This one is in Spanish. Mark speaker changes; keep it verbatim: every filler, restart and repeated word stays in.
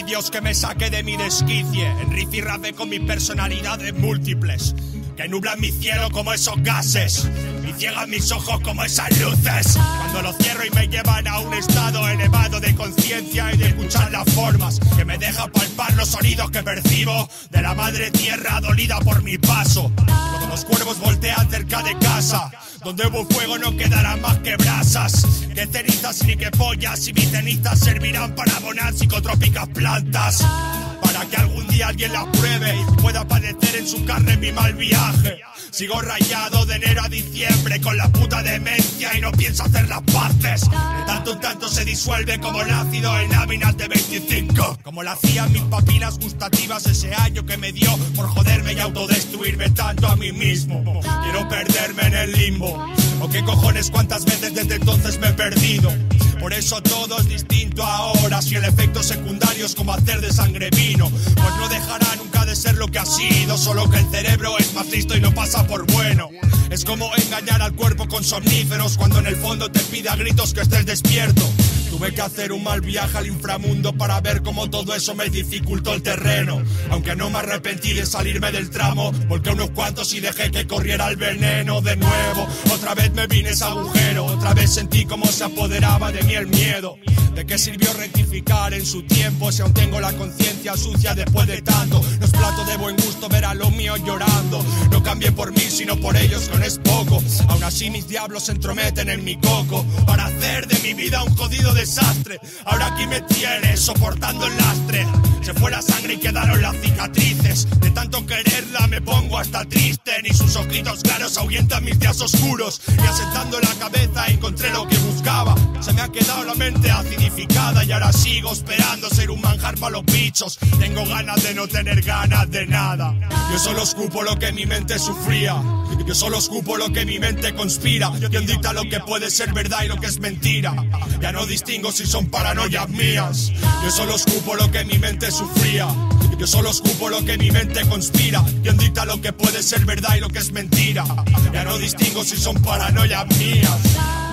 Speaker 1: Dios que me saque de mi desquicie, en rifirrafe con mis personalidades múltiples, que nublan mi cielo como esos gases y ciegan mis ojos como esas luces. Cuando los cierro y me llevan a un estado elevado de conciencia y de escuchar las formas, que me deja palpar los sonidos que percibo de la madre tierra dolida por mi paso. Cuando los cuervos voltean cerca de casa, donde hubo fuego no quedará más que brasas, que cenizas ni que pollas, y mis cenizas servirán para abonar psicotrópicas plantas, para que algún día alguien las pruebe y pueda padecer en su carne mi mal viaje. Sigo rayado de enero a diciembre con la puta demencia y no pienso hacer las paces. De tanto en tanto se disuelve como el ácido en láminas de veinticinco, como lo hacían mis papilas gustativas ese año que me dio por joderme y autodestruirme tanto a mí mismo. Quiero perderme en el limbo, o qué cojones cuántas veces desde entonces me he perdido. Por eso todo es distinto ahora, si el efecto secundario es como hacer de sangre vino, pues no dejará nunca de ser lo que ha sido, solo que el cerebro es más listo y no pasa por bueno. Es como engañar al cuerpo con somníferos cuando en el fondo te pide a gritos que estés despierto. Tuve que hacer un mal viaje al inframundo para ver cómo todo eso me dificultó el terreno, aunque no me arrepentí de salirme del tramo, volqué unos cuantos y dejé que corriera el veneno de nuevo. Otra vez me vine ese agujero, otra vez sentí cómo se apoderaba de mí el miedo. ¿De qué sirvió rectificar en su tiempo si aún tengo la conciencia sucia después de tanto? No es plato de buen gusto ver a los míos llorando, no cambié por mí sino por ellos, que no es poco. Aún así mis diablos se entrometen en mi coco para hacer de mi vida un jodido desastre. Ahora aquí me tienes soportando el lastre. Se fue la sangre y quedaron las cicatrices. De tanto quererla me pongo hasta triste. Ni sus ojitos claros ahuyentan mis días oscuros. Y asentando la cabeza encontré lo que buscaba. Se me ha quedado la mente acidificada y ahora sigo esperando ser un manjar para los bichos. Tengo ganas de no tener ganas de nada. Yo solo escupo lo que mi mente sufría. Yo solo escupo lo que mi mente conspira. Quien dicta lo que puede ser verdad y lo que es mentira. Ya no distingo si son paranoias mías. Yo solo escupo lo que mi mente sufría. Yo solo escupo lo que mi mente conspira. Quien dicta lo que puede ser verdad y lo que es mentira. Ya no distingo si son paranoias mías.